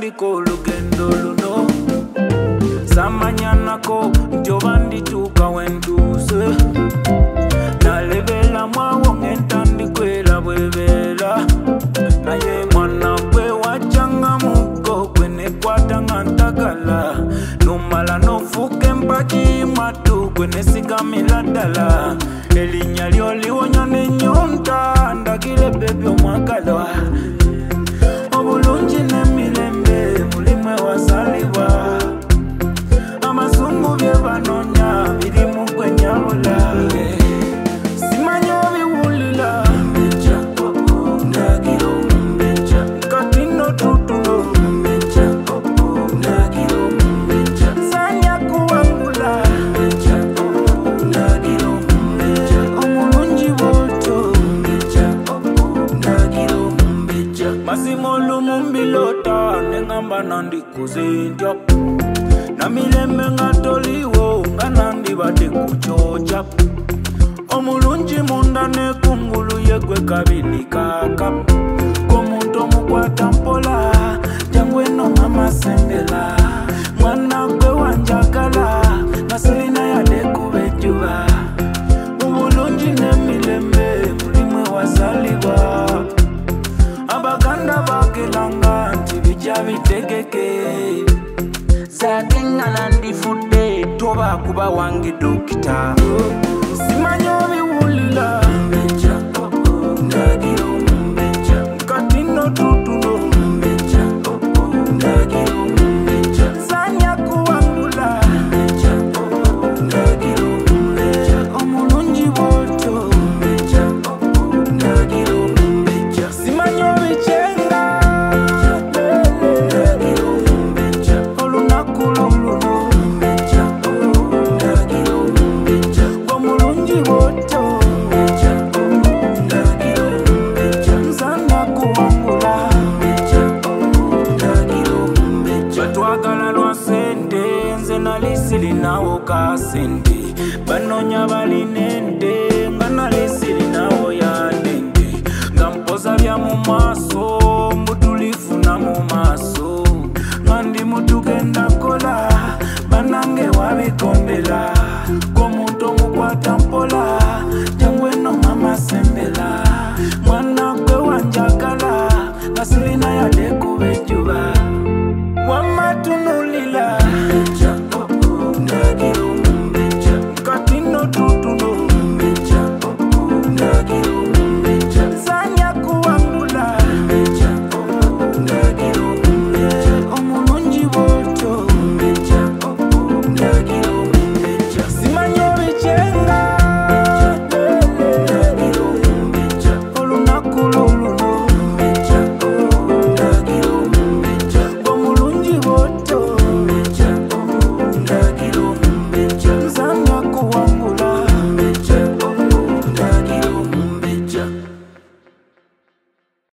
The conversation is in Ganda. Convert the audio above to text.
natandika olugendo luno samanyanako njoba ndituuka wentuuse nalebera mwawo ng'entandikwera bwebeera naye mwana gwe wajjanga muggo gwe nekwata nga ntagala nomala nofuuka empagi mwattu gwe nesigamira ddala erinnya lyo liwonya n'ennyonta ndagire bebi omwagalwa obulungi n'emirembe mulimwe wasalibwa amazungu bye banoonya birimu gwe nyabula simanyi obiwulira kati nno tutulo sanya kuwangula omulungi bwotyo mazima olumu mbilota neŋŋamba nandikuze ntya namirembe nga toliwo nga nandibadde ku kyokya omulungi munda nekungulu ye gwe kabiri kaka k'omuntu omukwata mpola jangu eno mama sembera mwana gwe wanjagala nga sirina yadde kubejjuba obulungi n'emirembe mulimwe wasalibwa abaganda bagelanga nti bijja bitegeke sagengana ndifudde toba kuba wange dokita simanyi obiwulira kati nno tutulo sanya kuwangula omulungi bwotyo simanyi obicyenga olunaku luluno omulungi bwotyo nsana kuwangula batwagala lwa sente nze nali sirinawo ka sente banoonya balina ente nga nali sirinawo yadde nte nga mpoza bya mu maaso